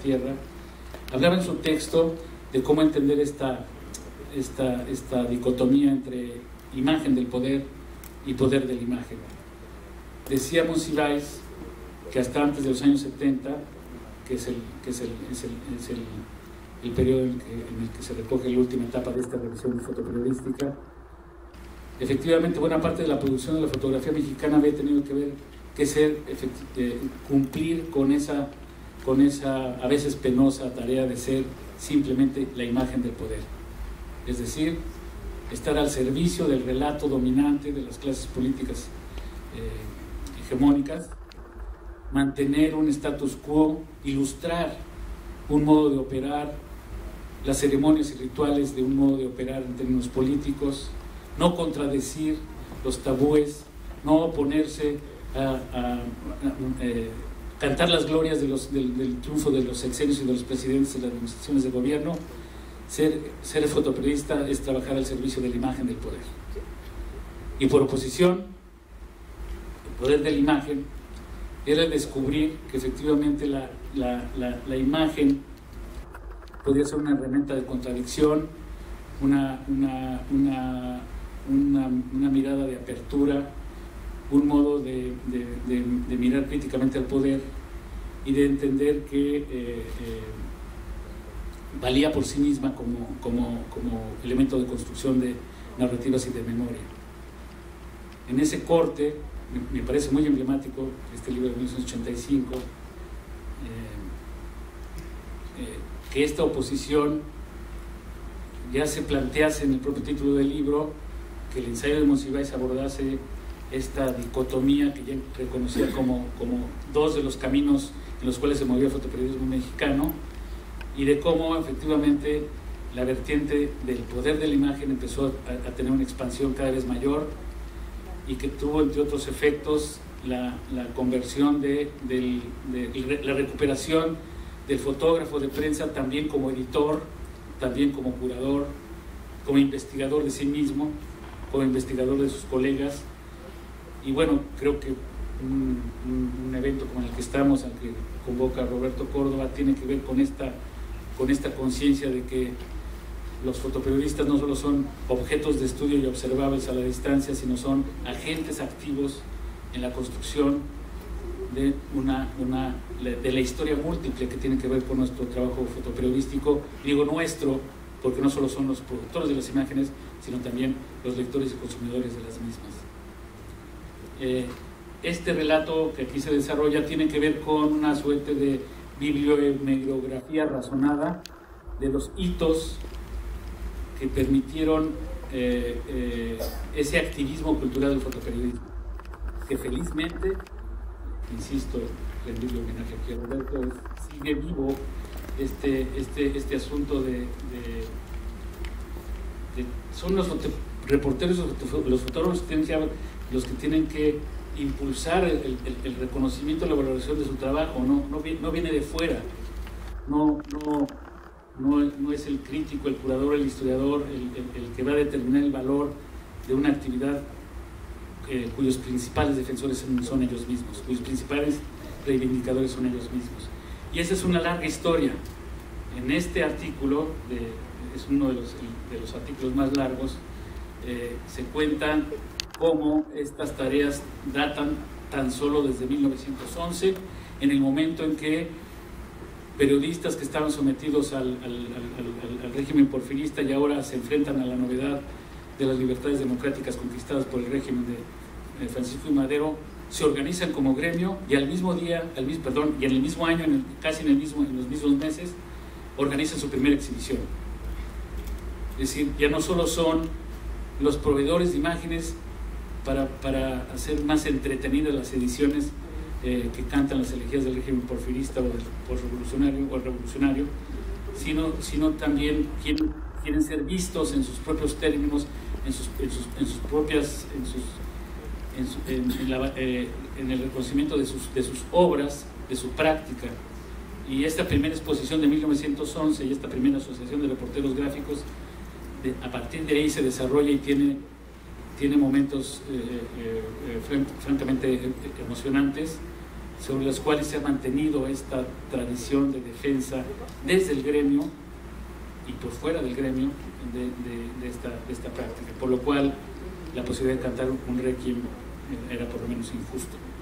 tierra, hablaba en su texto de cómo entender esta dicotomía entre imagen del poder y poder de la imagen. Decía Monsiváis que hasta antes de los años 70, que es el periodo en el que se recoge la última etapa de esta revisión fotoperiodística, efectivamente buena parte de la producción de la fotografía mexicana había tenido que cumplir con esa a veces penosa tarea de ser simplemente la imagen del poder, es decir, estar al servicio del relato dominante de las clases políticas hegemónicas, mantener un status quo, ilustrar un modo de operar, las ceremonias y rituales de un modo de operar en términos políticos, no contradecir los tabúes, no oponerse a cantar las glorias del triunfo de los sexenios y de los presidentes de las administraciones de gobierno. Ser fotoperiodista es trabajar al servicio de la imagen del poder. Y por oposición, el poder de la imagen era descubrir que efectivamente la imagen podía ser una herramienta de contradicción, una mirada de apertura, un modo de mirar críticamente al poder y de entender que valía por sí misma como elemento de construcción de narrativas y de memoria. En ese corte, me parece muy emblemático este libro de 1985, que esta oposición ya se plantease en el propio título del libro, que el ensayo de Monsiváis abordase esta dicotomía que ya reconocía como dos de los caminos en los cuales se movía el fotoperiodismo mexicano, y de cómo efectivamente la vertiente del poder de la imagen empezó a tener una expansión cada vez mayor y que tuvo, entre otros efectos, la conversión la recuperación del fotógrafo de prensa también como editor, también como curador, como investigador de sí mismo, como investigador de sus colegas. Y bueno, creo que un evento como el que estamos, al que convoca Roberto Córdoba, tiene que ver con esta conciencia de que los fotoperiodistas no solo son objetos de estudio y observables a la distancia, sino son agentes activos en la construcción de la historia múltiple que tiene que ver con nuestro trabajo fotoperiodístico. Digo nuestro, porque no solo son los productores de las imágenes, sino también los lectores y consumidores de las mismas. Este relato que aquí se desarrolla tiene que ver con una suerte de bibliomegrografía razonada de los hitos que permitieron ese activismo cultural del fotoperiodismo, que felizmente, insisto, rendirle homenaje aquí a Roberto, sigue vivo este asunto son los reporteros, los fotógrafos los que tienen que impulsar el reconocimiento y la valoración de su trabajo. No viene de fuera, no es el crítico, el curador, el historiador el que va a determinar el valor de una actividad cuyos principales defensores son ellos mismos, cuyos principales reivindicadores son ellos mismos. Y esa es una larga historia. En este artículo, es uno de los artículos más largos, se cuentan cómo estas tareas datan tan solo desde 1911, en el momento en que periodistas que estaban sometidos al régimen porfirista y ahora se enfrentan a la novedad de las libertades democráticas conquistadas por el régimen de Francisco I. Madero, se organizan como gremio y y en el mismo año, casi en los mismos meses, organizan su primera exhibición. Es decir, ya no solo son los proveedores de imágenes para hacer más entretenidas las ediciones que cantan las elegías del régimen porfirista o del revolucionario, sino también quieren ser vistos en sus propios términos, en el reconocimiento de sus obras, de su práctica. Y esta primera exposición de 1911 y esta primera asociación de reporteros gráficos, a partir de ahí se desarrolla y tiene momentos francamente emocionantes, sobre las cuales se ha mantenido esta tradición de defensa desde el gremio y por fuera del gremio de esta práctica, por lo cual la posibilidad de cantar un requiem era por lo menos injusto.